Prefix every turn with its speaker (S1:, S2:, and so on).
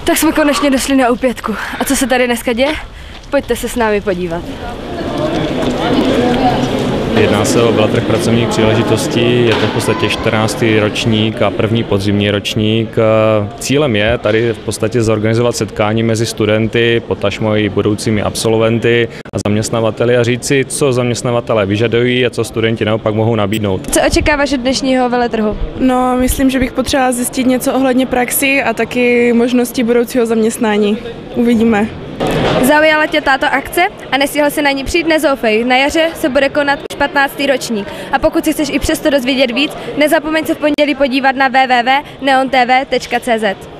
S1: Tak jsme konečně došli na U5. A co se tady dneska děje? Pojďte se s námi podívat.
S2: Jedná se o veletrh pracovních příležitostí, je to v podstatě 14. ročník a první podzimní ročník. Cílem je tady v podstatě zorganizovat setkání mezi studenty, potažmo i budoucími absolventy a zaměstnavateli a říci, co zaměstnavatelé vyžadují a co studenti naopak mohou nabídnout.
S1: Co očekáváš od dnešního veletrhu?
S3: No, myslím, že bych potřebovala zjistit něco ohledně praxi a taky možnosti budoucího zaměstnání. Uvidíme.
S1: Zaujala tě tato akce a nestihl si na ní přijít? Nezoufej, na jaře se bude konat 15. ročník. A pokud si chceš i přesto dozvědět víc, nezapomeň se v pondělí podívat na www.neontv.cz.